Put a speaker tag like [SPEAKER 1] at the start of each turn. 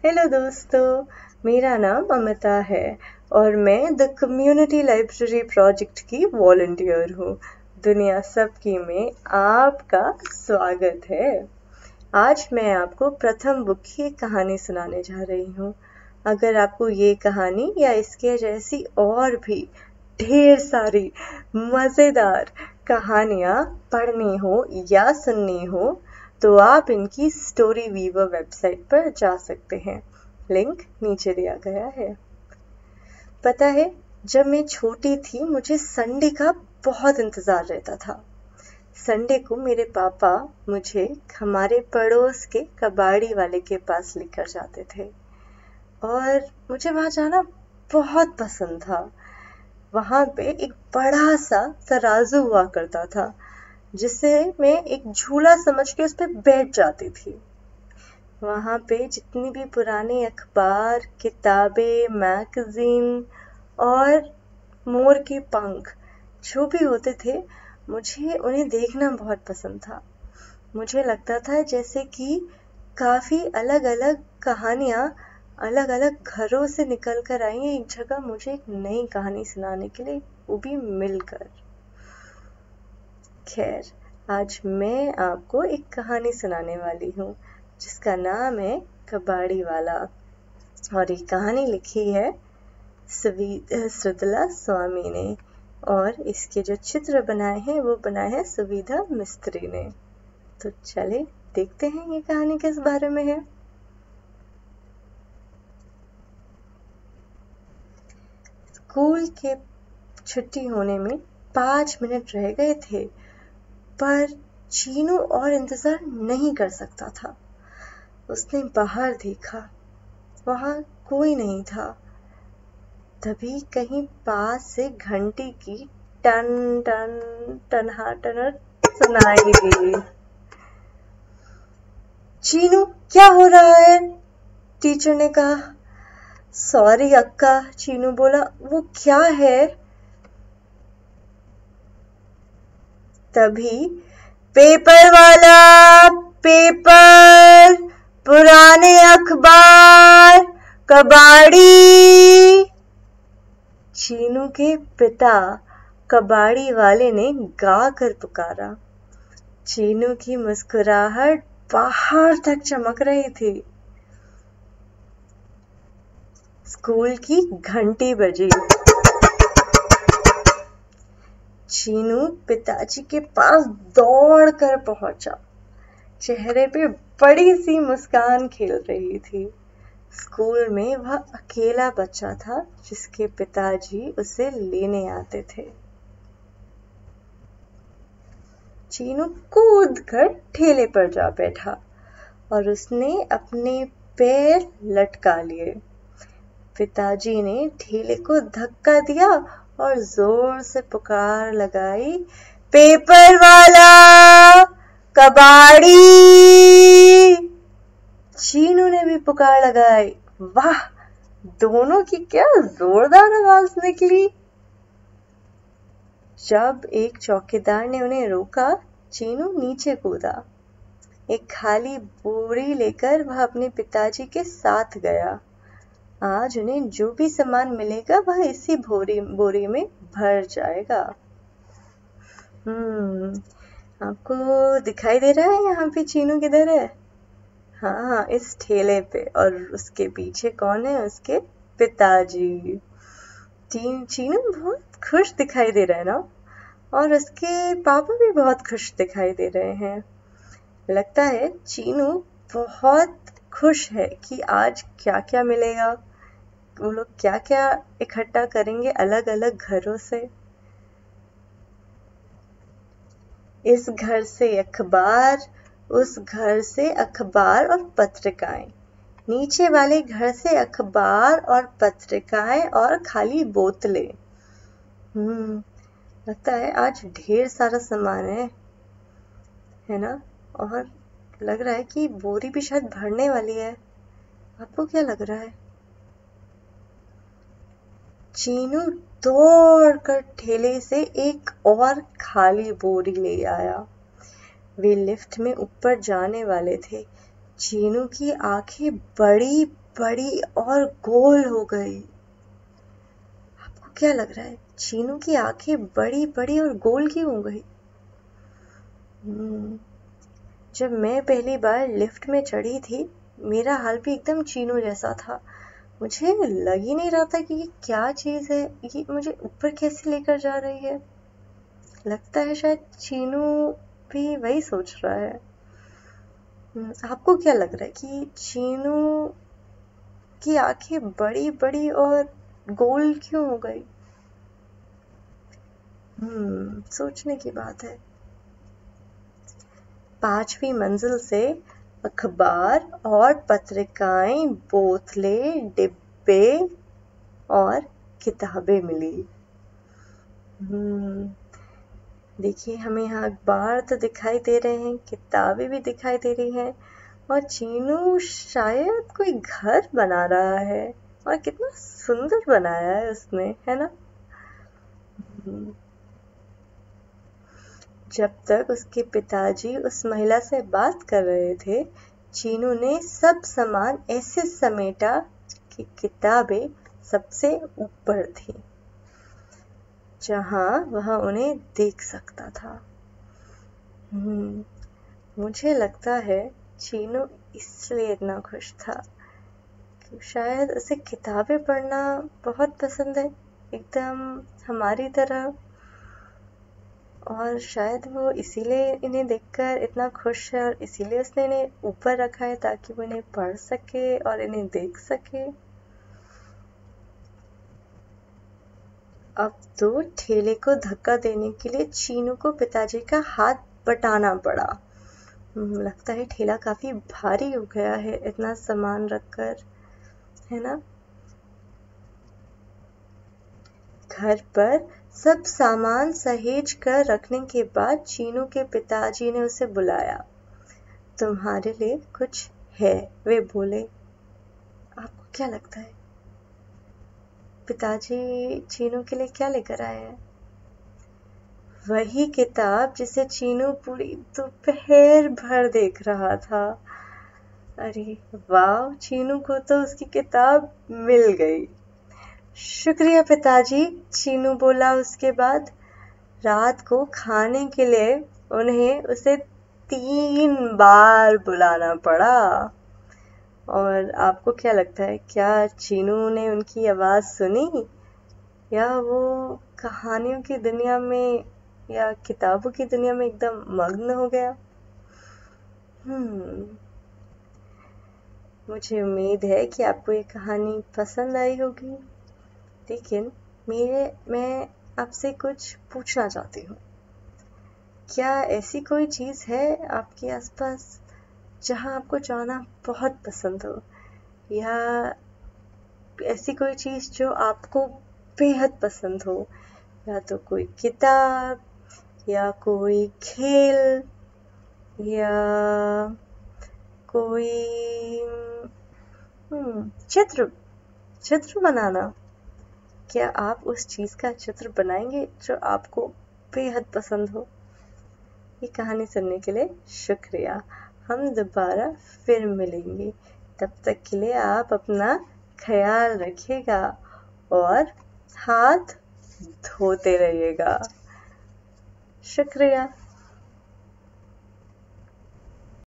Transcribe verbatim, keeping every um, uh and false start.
[SPEAKER 1] Hello दोस्तों, मेरा नाम अमिता है और मैं द कम्युनिटी लाइब्रेरी प्रोजेक्ट की वॉलंटियर हूँ। दुनिया सबकी में आपका स्वागत है। आज मैं आपको प्रथम बुक की एक कहानी सुनाने जा रही हूँ। अगर आपको ये कहानी या इसके जैसी और भी ढेर सारी मज़ेदार कहानियाँ पढ़नी हो या सुननी हो तो आप इनकी स्टोरी वीवर वेबसाइट पर जा सकते हैं। लिंक नीचे दिया गया है। पता है, जब मैं छोटी थी मुझे संडे का बहुत इंतजार रहता था। संडे को मेरे पापा मुझे हमारे पड़ोस के कबाड़ी वाले के पास लेकर जाते थे और मुझे वहां जाना बहुत पसंद था। वहां पे एक बड़ा सा तराजू हुआ करता था जिसे मैं एक झूला समझ के उस पर बैठ जाती थी। वहां पे जितनी भी पुराने अखबार, किताबें, मैगजीन और मोर के पंख जो भी होते थे, मुझे उन्हें देखना बहुत पसंद था। मुझे लगता था जैसे कि काफी अलग अलग कहानियां अलग अलग घरों से निकल कर आई हैं एक जगह मुझे एक नई कहानी सुनाने के लिए, वो भी मिलकर। खैर, आज मैं आपको एक कहानी सुनाने वाली हूँ जिसका नाम है कबाड़ी वाला और ये कहानी लिखी है सुविधा स्वामी ने और इसके जो चित्र बनाए हैं वो बनाए हैं सुविधा मिस्त्री ने। तो चले देखते हैं ये कहानी किस बारे में है। स्कूल के छुट्टी होने में पाँच मिनट रह गए थे पर चीनू और इंतजार नहीं कर सकता था। उसने बाहर देखा, वहां कोई नहीं था। तभी कहीं पास से घंटी की टन टन टनहाटन सुनाई दी। चीनू, क्या हो रहा है? टीचर ने कहा। सॉरी अक्का, चीनू बोला। वो क्या है? तभी पेपर वाला, पेपर, पुराने अखबार, कबाड़ी। चीनू के पिता कबाड़ी वाले ने गा कर पुकारा। चीनू की मुस्कुराहट बाहर तक चमक रही थी। स्कूल की घंटी बजी। चीनू पिताजी के पास दौड़कर पहुंचा। चेहरे पे बड़ी सी मुस्कान खेल रही थी। स्कूल में वह अकेला बच्चा था जिसके पिताजी उसे लेने आते थे। चीनू कूदकर ठेले पर जा बैठा और उसने अपने पैर लटका लिए। पिताजी ने ठेले को धक्का दिया और जोर से पुकार लगाई, पेपर वाला, कबाड़ी। चीनू ने भी पुकार लगाई। वाह, दोनों की क्या जोरदार आवाज निकली। जब एक चौकीदार ने उन्हें रोका, चीनू नीचे कूदा। एक खाली बोरी लेकर वह अपने पिताजी के साथ गया। आज उन्हें जो भी सामान मिलेगा वह इसी बोरी बोरी में भर जाएगा। हम्म आपको दिखाई दे रहा है यहाँ पे चीनू किधर है? हाँ हाँ, इस ठेले पे। और उसके पीछे कौन है? उसके पिताजी। चीनू बहुत खुश दिखाई दे रहा है ना, और उसके पापा भी बहुत खुश दिखाई दे रहे हैं। लगता है चीनू बहुत खुश है कि आज क्या क्या मिलेगा। वो लोग क्या क्या इकट्ठा करेंगे अलग अलग घरों से। इस घर से अखबार, उस घर से अखबार और पत्रिकाएं, नीचे वाले घर से अखबार और पत्रिकाएं और खाली बोतलें। हम्म लगता है आज ढेर सारा सामान है है ना? और लग रहा है कि बोरी भी शायद भरने वाली है। आपको क्या लग रहा है? चीनू दौड़कर ठेले से एक और खाली बोरी ले आया। वे लिफ्ट में ऊपर जाने वाले थे। चीनू की आंखें बड़ी बड़ी और गोल हो गई। आपको क्या लग रहा है, चीनू की आंखें बड़ी बड़ी और गोल क्यों हो गई? हम्म, जब मैं पहली बार लिफ्ट में चढ़ी थी, मेरा हाल भी एकदम चीनू जैसा था। मुझे लग ही नहीं रहा था कि ये क्या चीज़ है, ये मुझे ऊपर कैसे लेकर जा रही है। लगता है शायद चीनू भी वही सोच रहा है। हम्म, आपको क्या लग रहा है कि चीनू की आंखें बड़ी बड़ी और गोल क्यों हो गई? हम्म सोचने की बात है। पांचवी मंजिल से अखबार और पत्रिकाएं, बोतलें, डिब्बे और किताबें मिली। हम्म देखिए, हमें यहाँ अखबार तो दिखाई दे रहे हैं, किताबें भी दिखाई दे रही हैं, और चीनू शायद कोई घर बना रहा है। और कितना सुंदर बनाया है उसने, है ना? हम्म, जब तक उसके पिताजी उस महिला से बात कर रहे थे, चीनू ने सब सामान ऐसे समेटा कि किताबें सबसे ऊपर थी, जहां वह उन्हें देख सकता था। हम्म, मुझे लगता है चीनू इसलिए इतना खुश था कि शायद उसे किताबें पढ़ना बहुत पसंद है, एकदम हमारी तरह। और शायद वो इसीलिए इन्हें देखकर इतना खुश है, और इसीलिए उसने इन्हें ऊपर रखा है ताकि वो इन्हें पढ़ सके और इन्हें देख सके। अब तो ठेले को धक्का देने के लिए चीनू को पिताजी का हाथ बटाना पड़ा। हम्म, लगता है ठेला काफी भारी हो गया है इतना सामान रखकर, है ना? घर पर सब सामान सहेज कर रखने के बाद चीनू के पिताजी ने उसे बुलाया। तुम्हारे लिए कुछ है, वे बोले। आपको क्या लगता है, पिताजी चीनू के लिए क्या लेकर आए हैं? वही किताब जिसे चीनू पूरी दोपहर भर देख रहा था। अरे वाह, चीनू को तो उसकी किताब मिल गई। शुक्रिया पिताजी, चीनू बोला। उसके बाद रात को खाने के लिए उन्हें उसे तीन बार बुलाना पड़ा। और आपको क्या लगता है, क्या चीनू ने उनकी आवाज सुनी, या वो कहानियों की दुनिया में या किताबों की दुनिया में एकदम मग्न हो गया? हम्म मुझे उम्मीद है कि आपको ये कहानी पसंद आई होगी, लेकिन मेरे मैं आपसे कुछ पूछना चाहती हूँ। क्या ऐसी कोई चीज़ है आपके आसपास जहाँ आपको जाना बहुत पसंद हो, या ऐसी कोई चीज़ जो आपको बेहद पसंद हो? या तो कोई किताब, या कोई खेल, या कोई हम्म चित्र चित्र बनाना। क्या आप उस चीज़ का चित्र बनाएंगे जो आपको बेहद पसंद हो? ये कहानी सुनने के लिए शुक्रिया। हम दोबारा फिर मिलेंगे, तब तक के लिए आप अपना ख्याल रखिएगा और हाथ धोते रहिएगा। शुक्रिया।